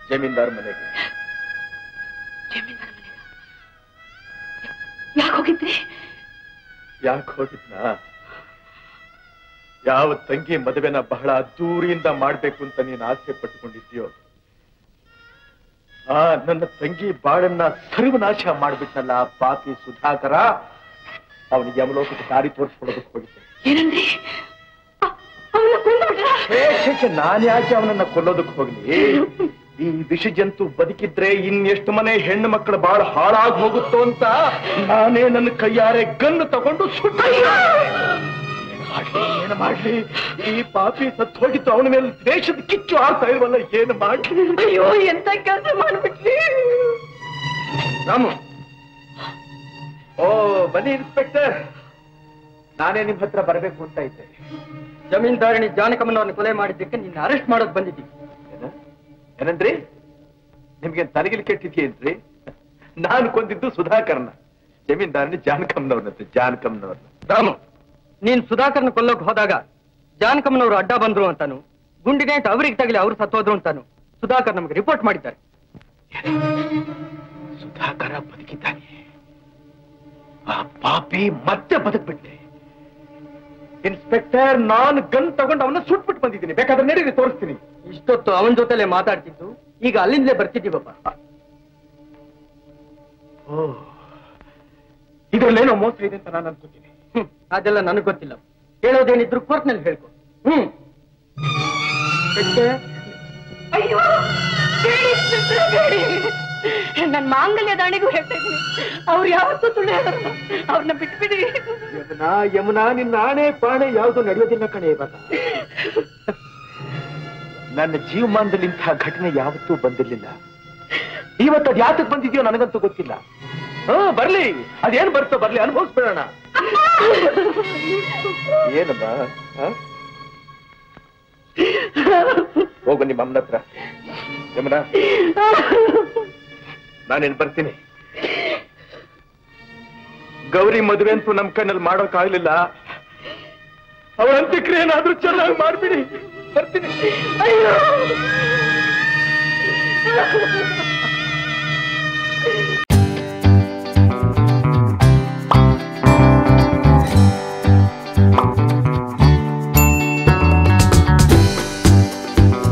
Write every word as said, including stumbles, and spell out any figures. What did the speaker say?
ಜಮೀನ್ದಾರ್ ಮನೆಗೆ. ಜಮೀನ್ದಾರ್ ಮನೆಗೆ ಯಾಕೆ ಹೋಗಿದ್ರಿ? ಯಾಕೆ ಹೋಗಿದ್ನಾ? ಯಾವ ತಂಗಿ ಮದುವೆನ ಬಹಳ ಅದ್ದೂರಿಯಿಂದ ಮಾಡ್ಬೇಕು ಅಂತ ನೀನು ಆಸೆ ಪಟ್ಟುಕೊಂಡಿದ್ಯೋ ಆ ನನ್ನ ತಂಗಿ ಬಾಳನ್ನ ಸರ್ವನಾಶ ಮಾಡ್ಬಿಟ್ನಲ್ಲ ಪಾಪಿ ಸುಧಾಕರ. ಅವನಿಗೆ ಯಮಲೋಕಕ್ಕೆ ದಾರಿ ತೋರಿಸ್ಕೊಡೋದಕ್ಕೆ ಹೋಗಿದ್ದೆ. ಏನಂದ್ರಿ? ನಾನು ಯಾಕೆ ಅವನನ್ನ ಕೊಲ್ಲೋದಕ್ಕೆ ಹೋಗ್ಲಿ? ಈ ವಿಷ ಜಂತು ಬದುಕಿದ್ರೆ ಇನ್ನೆಷ್ಟು ಮನೆ ಹೆಣ್ಣು ಮಕ್ಕಳು ಬಹಳ ಹಾಳಾಗಿ ಹೋಗುತ್ತೋ ಅಂತ ನಾನೇ ನನ್ನ ಕೈಯಾರೆ ಗನ್ನು ತಗೊಂಡು ಸುಟ್ಟ. ಏನು ಮಾಡ್ಲಿ? ಈ ಪಾಪಿ ಸತ್ತು ಹೋಗಿತ್ತು, ಅವನ ಮೇಲೆ ದ್ವೇಷದ ಕಿಚ್ಚು ಆಡ್ತಾ ಇಲ್ವಲ್ಲ, ಏನು ಮಾಡ್ಲಿ? ಅಯ್ಯೋ, ಎಂತ ಕೆಲಸ ಮಾಡ್ಬಿಟ್ರಿ ರಾಮು. ಓ ಬನ್ನಿ ಇನ್ಸ್ಪೆಕ್ಟರ್, ನಾನೇ ನಿಮ್ ಹತ್ರ ಬರಬೇಕು ಅಂತ ಇದ್ದೆ. ಜಮೀನ್ದಾರಣಿ ಜಾನಕಮ್ಮನವ್ರನ್ನ ಕೊಲೆ ಮಾಡಿದ್ದಕ್ಕೆ ನಿನ್ನ ಅರೆಸ್ಟ್ ಮಾಡೋಕ್ ಬಂದಿದ್ದೀವಿ. ಏನಂದ್ರಿ? ನಿಮ್ಗೆ ತಲೆಗಿಲ್ ಕೆಟ್ಟಿದ್ಯೇನ್ರಿ? ನಾನು ಕೊಂದಿದ್ದು ಸುಧಾಕರ್ನ, ಜಮೀನ್ದಾರಣಿ ಜಾನಕಮ್ಮನವ್ರನ್ನಂತೆ, ಜಾನಕಮ್ಮನವ್ರನ್ನ. ರಾಮು, ನೀನ್ ಸುಧಾಕರ್ನ ಕೊಲ್ಲೋಕ್ ಹೋದಾಗ ಜಾನಕಮ್ಮನವರು ಅಡ್ಡ ಬಂದ್ರು ಅಂತಾನು, ಗುಂಡಿನೇಟ್ ಅವ್ರಿಗೆ ತಗಲಿ ಅವ್ರು ಸತ್ತೋದ್ರು ಅಂತಾನು ಸುಧಾಕರ್ ನಮಗೆ ರಿಪೋರ್ಟ್ ಮಾಡಿದ್ದಾರೆ. ಸುಧಾಕರ ಬದುಕಿದ್ದಾನೆ, ಆ ಪಾಪಿ ಮತ್ತೆ ಬದುಕ್ಬಿಟ್ಟೆ. ಇನ್ಸ್ಪೆಕ್ಟರ್, ನಾನು ಗನ್ ತಗೊಂಡು ಅವನ್ನ ಸುಟ್ಬಿಟ್ಟು ಬಂದಿದ್ದೀನಿ, ಬೇಕಾದ್ರೆ ನಡೀರಿ ತೋರಿಸ್ತೀನಿ. ಇಷ್ಟೊತ್ತು ಅವನ ಜೊತೆಲೆ ಮಾತಾಡ್ತಿದ್ದು, ಈಗ ಅಲ್ಲಿಂದಲೇ ಬರ್ತಿದ್ದೀವಪ್ಪ. ಓ, ಇದ್ರಲ್ಲೇನೋ ಮೋಸ ಇದೆ ಅಂತ ನಾನು ಅನ್ಕೋತೀನಿ. ಅದೆಲ್ಲ ನನಗ್ ಗೊತ್ತಿಲ್ಲ, ಹೇಳೋದೇನಿದ್ರು ಕೋರ್ಟ್ನಲ್ಲಿ ಹೇಳ್ಕೊ. ಹ್ಮ್ ಅಯ್ಯೋ, ನನ್ ಮಾಂಗಲ್ಯ ದಾಣಿಗೂ ಹೇಳ್ತಾ ಇದ್ದೀನಿ, ಅವ್ರು ಯಾವತ್ತೂ ಸುಳ್ಳು ಹೇಳೋರು, ಅವ್ರನ್ನ ಬಿಟ್ಬಿಡಿ. ಯಮುನಾ, ಯಮುನಾ, ನಿನ್ನ ಆಣೆ ಪಾಣೆ ಯಾವುದು ನಡೆಯೋದಿಲ್ಲ ಕಣೆ. ಇವಾಗ ನನ್ನ ಜೀವಮಾನದಲ್ಲಿ ಇಂತಹ ಘಟನೆ ಯಾವತ್ತೂ ಬಂದಿರ್ಲಿಲ್ಲ. ಇವತ್ತು ಅದ್ ಯಾತಕ್ ಬಂದಿದ್ಯೋ ನನಗಂತೂ ಗೊತ್ತಿಲ್ಲ. ಹಾ, ಬರ್ಲಿ, ಅದೇನ್ ಬರ್ತೋ ಬರ್ಲಿ, ಅನುಭವಿಸ್ಬಿಡೋಣ. ಏನಮ್ಮ? ಹೋಗು ನಿಮ್ಮ ಅಮ್ಮನ ಹತ್ರ. ಯಮುನಾ, ನಾನೇನ್ ಬರ್ತೀನಿ. ಗೌರಿ ಮದುವೆ ಅಂತೂ ನಮ್ ಕಣ್ಣಲ್ಲಿ ಮಾಡೋಕ್ಕಾಗ್ಲಿಲ್ಲ, ಅವಳ ಅಂತ್ಯಕ್ರಿಯೆ ಏನಾದ್ರೂ ಚೆನ್ನಾಗಿ ಮಾಡ್ಬಿಡಿ. ಬರ್ತೀನಿ.